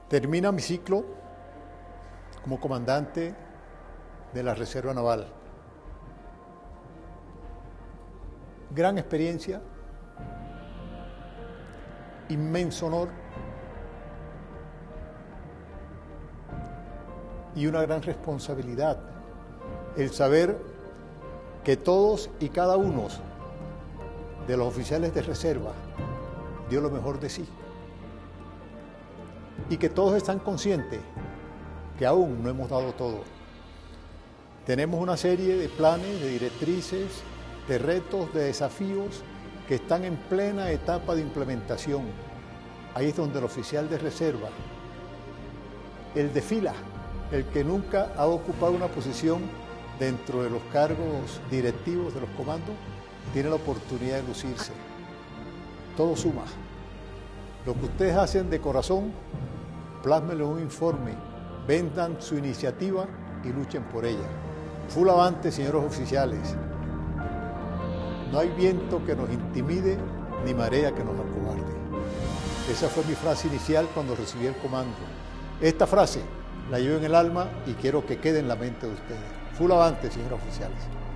Termina mi ciclo como comandante de la Reserva Naval. Gran experiencia, inmenso honor y una gran responsabilidad. El saber que todos y cada uno de los oficiales de reserva dio lo mejor de sí. Y que todos están conscientes que aún no hemos dado todo. Tenemos una serie de planes, de directrices, de retos, de desafíos que están en plena etapa de implementación. Ahí es donde el oficial de reserva, el de fila, el que nunca ha ocupado una posición dentro de los cargos directivos de los comandos, tiene la oportunidad de lucirse. Todo suma. Lo que ustedes hacen de corazón, plásmenlo en un informe, vendan su iniciativa y luchen por ella. Full avante, señores oficiales. No hay viento que nos intimide, ni marea que nos acobarde. Esa fue mi frase inicial cuando recibí el comando. Esta frase la llevo en el alma y quiero que quede en la mente de ustedes. Full avante, señores oficiales.